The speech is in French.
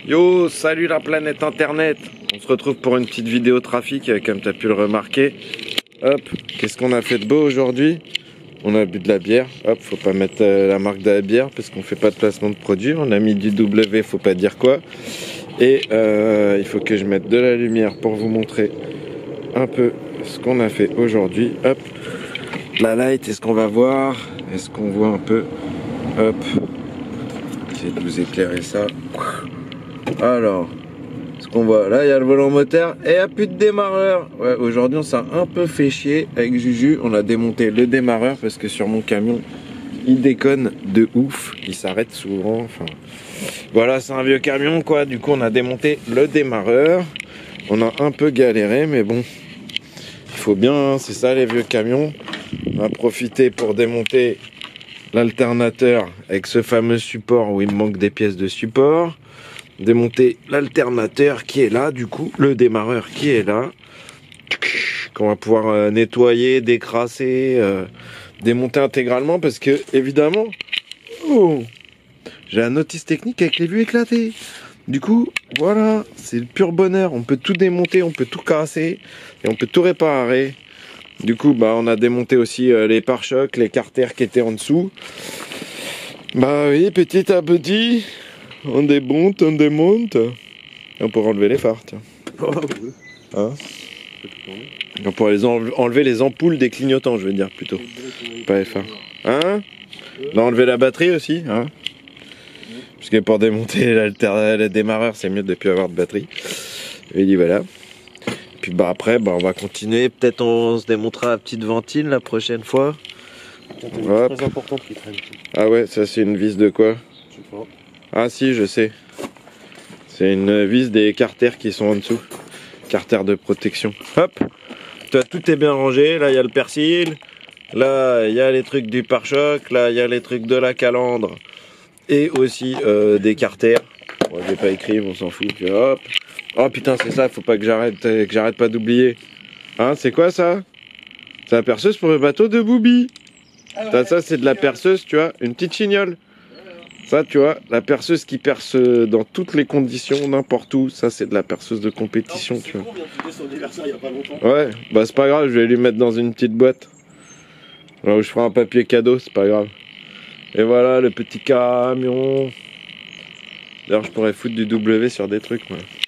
Yo, salut la planète internet. On se retrouve pour une petite vidéo trafic, comme tu as pu le remarquer. Hop, qu'est-ce qu'on a fait de beau aujourd'hui? On a bu de la bière. Hop, faut pas mettre la marque de la bière parce qu'on fait pas de placement de produit. On a mis du W, faut pas dire quoi. Et il faut que je mette de la lumière pour vous montrer un peu ce qu'on a fait aujourd'hui. Hop, la light, est-ce qu'on va voir? Est-ce qu'on voit un peu? Hop, j'essaie de vous éclairer ça. Alors, ce qu'on voit là, il y a le volant moteur et il n'y a plus de démarreur. Ouais, aujourd'hui on s'est un peu fait chier avec Juju. On a démonté le démarreur parce que sur mon camion il déconne de ouf, il s'arrête souvent. Enfin, voilà, c'est un vieux camion quoi. Du coup on a démonté le démarreur. On a un peu galéré mais bon, il faut bien, hein, c'est ça les vieux camions. On a profité pour démonter l'alternateur avec ce fameux support où il me manque des pièces de support. Démonter l'alternateur qui est là, du coup le démarreur qui est là, qu'on va pouvoir nettoyer, décrasser, démonter intégralement parce que évidemment j'ai un notice technique avec les vues éclatées. Du coup voilà, c'est le pur bonheur, on peut tout démonter, on peut tout casser et on peut tout réparer. Du coup bah on a démonté aussi les pare-chocs, les carters qui étaient en dessous. Bah oui, petit à petit on démonte, on démonte. On pourrait enlever les phares, tiens. Hein? On pourrait enlever les ampoules des clignotants, je veux dire, plutôt. Pas les phares. Hein? On a enlevé la batterie aussi, hein? Parce que pour démonter le démarreur, c'est mieux de ne plus avoir de batterie. Et dit voilà. Puis bah après, bah on va continuer. Peut-être on se démontera la petite ventile la prochaine fois. C'est très importante qui traîne. Ah ouais, ça c'est une vis de quoi? Je sais pas. Ah si, je sais. C'est une vis des carters qui sont en dessous. Carters de protection. Hop, tout est bien rangé. Là, il y a le persil. Là, il y a les trucs du pare-choc. Là, il y a les trucs de la calandre. Et aussi des carters. Bon, j'ai pas écrit, on s'en fout. Puis, hop. Oh putain, c'est ça, faut pas que j'arrête pas d'oublier. Hein, c'est quoi ça? C'est la perceuse pour le bateau de Booby. Ah ouais. Ça, c'est de la perceuse, tu vois, une petite chignole. Ça, tu vois, la perceuse qui perce dans toutes les conditions, n'importe où, ça c'est de la perceuse de compétition, tu vois. Ouais, bah c'est pas grave, je vais lui mettre dans une petite boîte. Là où je ferai un papier cadeau, c'est pas grave. Et voilà, le petit camion. D'ailleurs, je pourrais foutre du W sur des trucs, moi.